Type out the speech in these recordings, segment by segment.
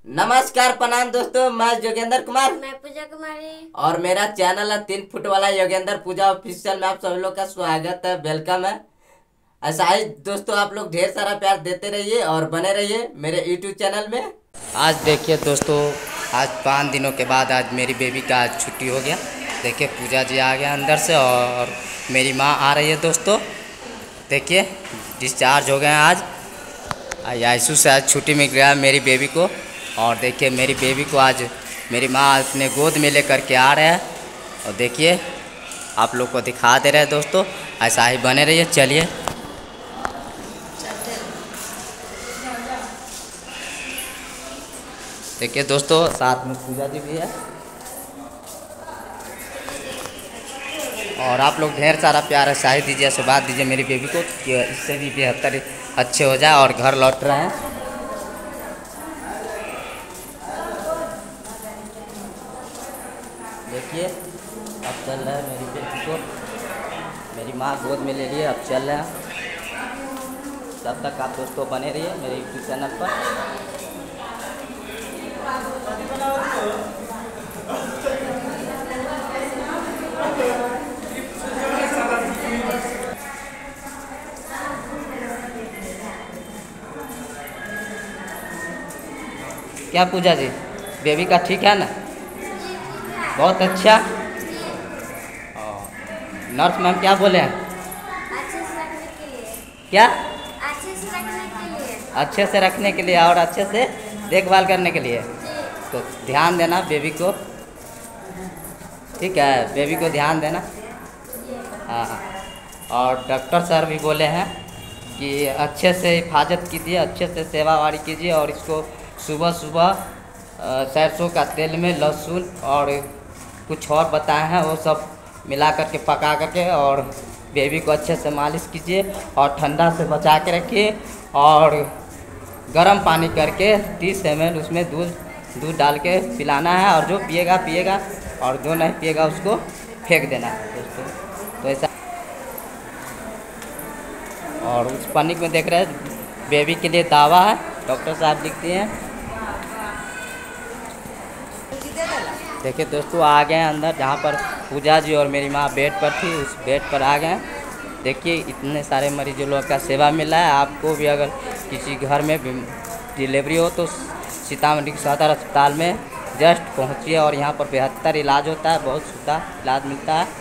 नमस्कार प्रणाम दोस्तों, मैं योगेंद्र कुमार मैं पूजा कुमारी और मेरा चैनल है 3 फुट वाला योगेंद्र पूजा ऑफिशियल में आप सब लोग का स्वागत है, वेलकम है। ऐसा ही दोस्तों आप लोग ढेर सारा प्यार देते रहिए और बने रहिए मेरे यूट्यूब चैनल में। आज देखिए दोस्तों, आज 5 दिनों के बाद आज मेरी बेबी का आज छुट्टी हो गया। देखिए पूजा जी आ गया अंदर से और मेरी माँ आ रही है दोस्तों। देखिए डिस्चार्ज हो गए हैं आज आईसीयू से। आज छुट्टी मिल गया मेरी बेबी को। और देखिए मेरी बेबी को आज मेरी माँ अपने गोद में लेकर के आ रहे हैं और देखिए आप लोग को दिखा दे रहे हैं दोस्तों। ऐसा ही बने रहिए, चलिए। देखिए दोस्तों साथ में पूजा जी भी है और आप लोग ढेर सारा प्यार है शाही दीजिए, आशीर्वाद दीजिए मेरी बेबी को कि इससे भी बेहतर अच्छे हो जाए और घर लौट रहे हैं। देखिए अब चल रहा है मेरी बेटी को, मेरी माँ गोद में ले लिए, अब चल रहे हैं। तब तक आप दोस्तों बने रहिए मेरे यूट्यूब चैनल पर। क्या पूजा जी, बेबी का ठीक है ना? बहुत अच्छा। नर्स मैम क्या बोले हैं? अच्छे से रखने के लिए। क्या? अच्छे से रखने के लिए। अच्छे से रखने के लिए और अच्छे से देखभाल करने के लिए। तो ध्यान देना बेबी को, ठीक है? बेबी को ध्यान देना। हाँ, और डॉक्टर सर भी बोले हैं कि अच्छे से हिफाजत कीजिए, अच्छे से सेवावारी कीजिए और इसको सुबह सुबह सरसों का तेल में लहसुन और कुछ और बताए हैं वो सब मिला करके पका करके और बेबी को अच्छे से मालिश कीजिए और ठंडा से बचा के रखिए और गर्म पानी करके 30 ml उसमें दूध डाल के पिलाना है और जो पिएगा पिएगा और जो नहीं पिएगा उसको फेंक देना है दोस्तों। तो ऐसा। और उस पन्नी में देख रहे हैं बेबी के लिए दावा है, डॉक्टर साहब लिखते हैं। देखिए दोस्तों आ गए हैं अंदर, जहाँ पर पूजा जी और मेरी माँ बेड पर थी उस बेड पर आ गए हैं। देखिए इतने सारे मरीजों लोग का सेवा मिल रहा है। आपको भी अगर किसी घर में डिलीवरी हो तो सीतामढ़ी सदर अस्पताल में जस्ट पहुँचिए और यहाँ पर बेहतर इलाज होता है, बहुत सुविधा इलाज मिलता है।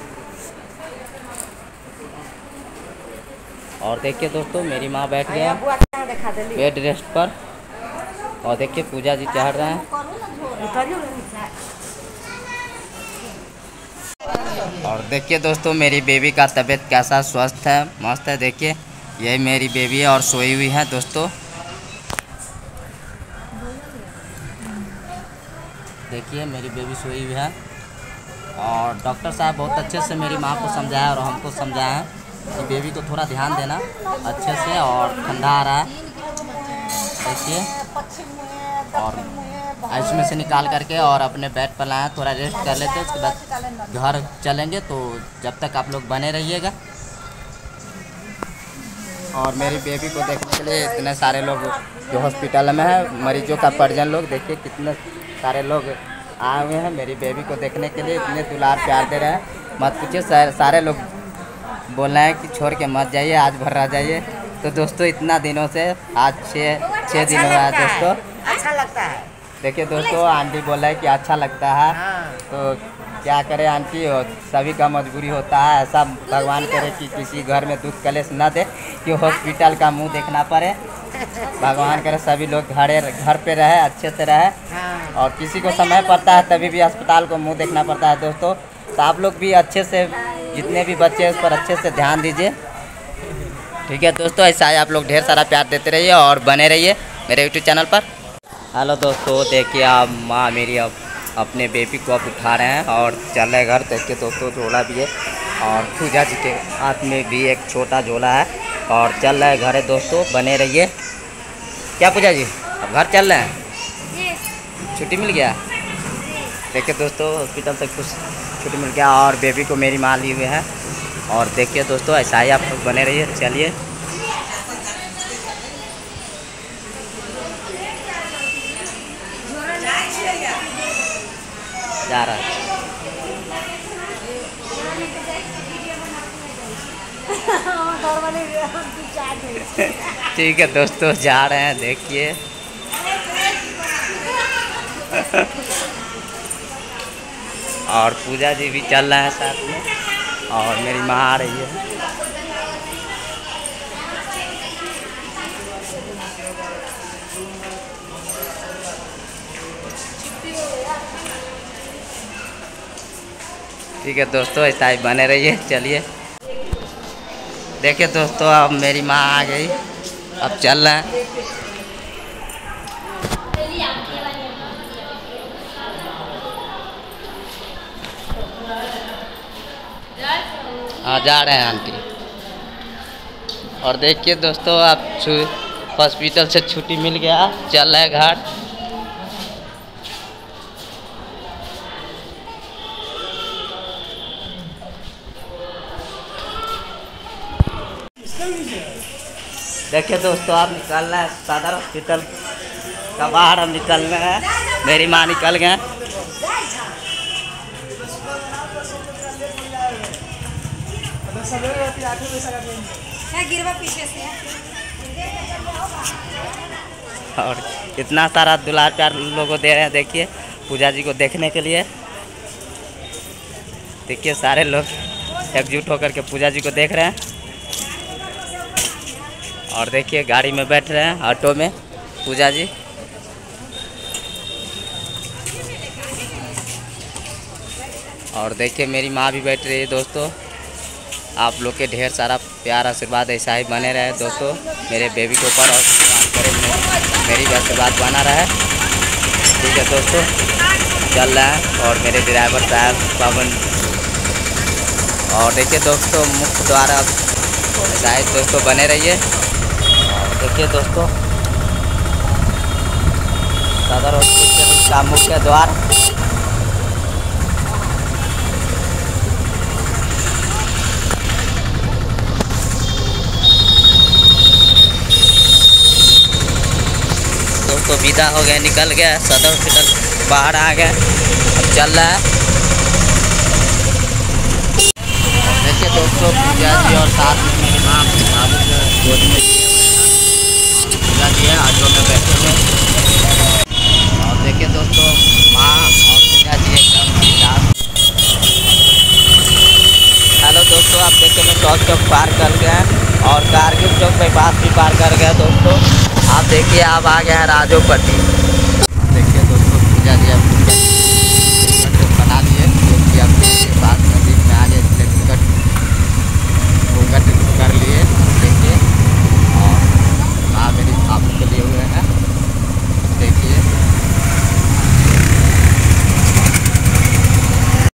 और देखिए दोस्तों मेरी माँ बैठ गए हैं बेड रेस्ट पर और देखिए पूजा जी चढ़ रहे हैं। और देखिए दोस्तों मेरी बेबी का तबीयत कैसा स्वस्थ है, मस्त है। देखिए यही मेरी बेबी है और सोई हुई है दोस्तों। देखिए मेरी बेबी सोई हुई है और डॉक्टर साहब बहुत अच्छे से मेरी माँ को समझाया और हमको समझाया है कि बेबी को थोड़ा ध्यान देना अच्छे से। और ठंडा आ रहा है देखिए, और आईसीयू में से निकाल करके और अपने बेड पर लाए, थोड़ा रेस्ट कर लेते हैं, उसके बाद घर चलेंगे। तो जब तक आप लोग बने रहिएगा। और मेरी बेबी को देखने के लिए इतने सारे लोग जो हॉस्पिटल में है, मरीजों का परिजन लोग, देखिए कितने सारे लोग आए हुए हैं मेरी बेबी को देखने के लिए। इतने दुलार प्यार दे रहे हैं मत पूछिए। सारे लोग बोल रहे हैं कि छोड़ के मत जाइए, आज भर रह जाइए। तो दोस्तों इतना दिनों से आज 6 दिन हुआ है दोस्तों। अच्छा लगता है। देखिए दोस्तों आंटी बोल रहा है कि अच्छा लगता है। तो क्या करें आंटी, सभी का मजबूरी होता है। ऐसा भगवान करे कि किसी घर में दुख कलेश न दे कि हॉस्पिटल का मुंह देखना पड़े। भगवान करे सभी लोग घर पे रहे, अच्छे से रहे। और किसी को समय पड़ता है तभी भी अस्पताल को मुंह देखना पड़ता है दोस्तों। तो आप लोग भी अच्छे से, जितने भी बच्चे हैं उस पर अच्छे से ध्यान दीजिए, ठीक है दोस्तों। ऐसा ही आप लोग ढेर सारा प्यार देते रहिए और बने रहिए मेरे यूट्यूब चैनल पर। हेलो दोस्तों, देखिए आप माँ मेरी अब अपने बेबी को अब उठा रहे हैं और चल रहे घर। देखिए दोस्तों झोला भी है और पूजा जी के हाथ में भी एक छोटा झोला है और चल रहा है घर है दोस्तों। बने रहिए। क्या पूजा जी अब घर चल रहे हैं? छुट्टी मिल गया? देखिए दोस्तों हॉस्पिटल तक कुछ छुट्टी मिल गया और बेबी को मेरी माँ ली हुई है। और देखिए दोस्तों ऐसा ही आप लोग बने रहिए, चलिए। जा रहा है। ठीक है दोस्तों, जा रहे हैं, देखिए। और पूजा जी भी चल रहे हैं साथ में, और मेरी माँ आ रही है। ठीक है दोस्तों, ऐसा ही बने रहिए। चलिए देखिए दोस्तों, अब मेरी माँ आ गई, अब चल रहे हैं। हाँ, जा रहे हैं आंटी। और देखिए दोस्तों, अब हॉस्पिटल से छुट्टी मिल गया, चल रहे हैं घर। देखिए दोस्तों, आप निकल रहे हैं सदर हॉस्पिटल का बाहर, हम निकल रहे हैं। मेरी माँ निकल गए। और इतना सारा दुलार प्यार लोगों को दे रहे हैं, देखिए पूजा जी को देखने के लिए। देखिए सारे लोग एकजुट होकर के पूजा जी को देख रहे हैं। और देखिए गाड़ी में बैठ रहे हैं, ऑटो में पूजा जी। और देखिए मेरी माँ भी बैठ रही है दोस्तों। आप लोग के ढेर सारा प्यार आशीर्वाद ऐसा ही बने रहे दोस्तों मेरे बेबी के ऊपर, और मेरी भी आशीर्वाद बना रहा है। ठीक है दोस्तों, चल रहा है। और मेरे ड्राइवर साहब पवन। और देखिए दोस्तों, मुख्य द्वार ऐसा ही दोस्तों बने रहिए। देखिए दोस्तों, सदर हॉस्पिटल का मुख्य द्वार। दोस्तों विदा हो गया, निकल गया सदर हॉस्पिटल, बाहर आ गया, अब चल रहा है। देखिए दोस्तों, पूजा जी और साथ में मेरी माँ बाबू के गोद में पूजा जी है, ऑटो में बैठे हुए। और देखिए दोस्तों, माँ और पूजा जी एकदम बिंदास। हेलो दोस्तों, आप देखिए मैं चौक पार कर गया और कारगिल चौक बाईपास भी पार कर गया दोस्तों। आप देखिए, आप आ गया है राजोपट्टी। देखिए दोस्तों, पूजा जी अब